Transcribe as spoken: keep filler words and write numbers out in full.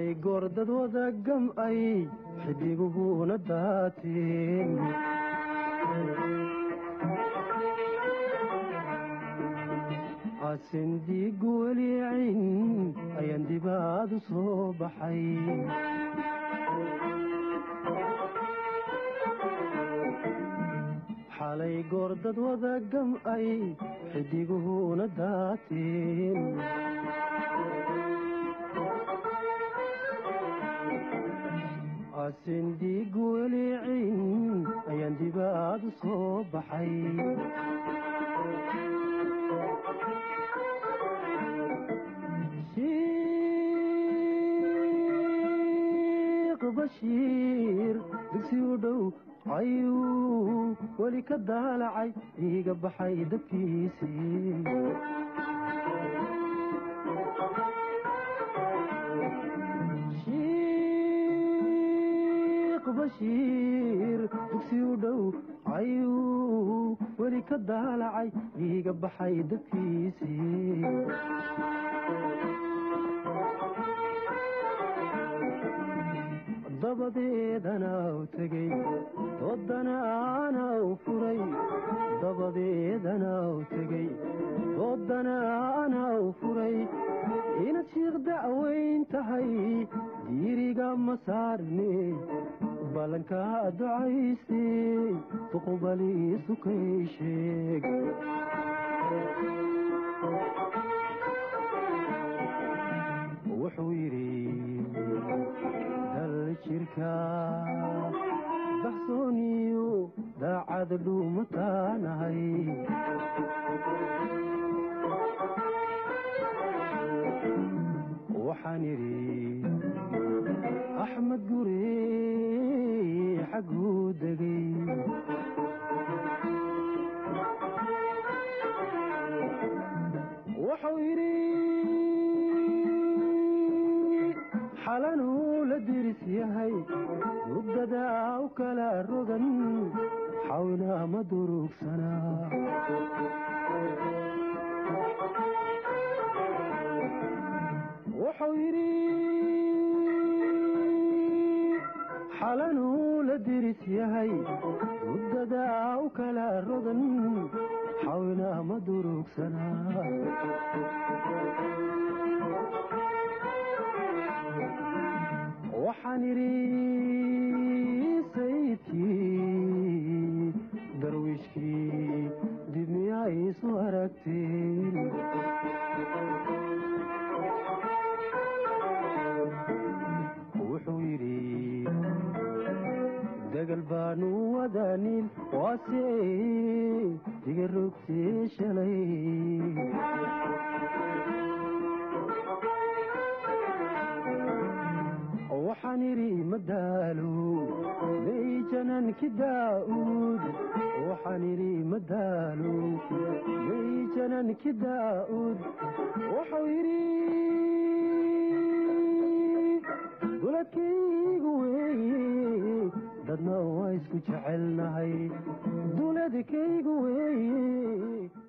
xalay goordad wada gam'ay xidiguhuna daateen asindiigu weliicin ayaan dibaad u soo baxay xalay goordad wada gam'ay xidiguhuna daateen asindiigu weliicin ayaan dibaad u soo baxay shiiq bashiir dugsi u dhow ayuu weli ka daalacay iiga baxay dadkiisii shiiq bashiir dugsi u dhow ayuu weli ka daalacay iiga baxay dadkiisii dabadeedana u tegey doodana ana u furay dabadeedana u tegey doodana ana u furay inaad shiikh dacwayn tahay diiriga ma saarne ballankaa ducayste tuqbaliisu kay sheeg wuxuu yidhi dal jirka baxsooniyo daacad dhuumataanahay waxaan idhi axmed gure xagguu degay wuxuu yidhi xalanuu la diris yahay muddadaa u kala rogan xawna ma durugsanaa wuxuu yidhi xalanuu la diris yahay muddadaa u kala rogan xawna ma durugsanaa waxaan idhi sayidkii darwiishkii dib miyaa iisu aragteen wuxuu yidhi degal baanu wadaanin waase diga rogtee shalay waxaan idhi madaalo may jananki daa'uud waxaan idhi madaalo may jananki daa'uud wuxuu yidhi duladkaygu weeye dadna waa isku jecelnahay duladkaygu weeye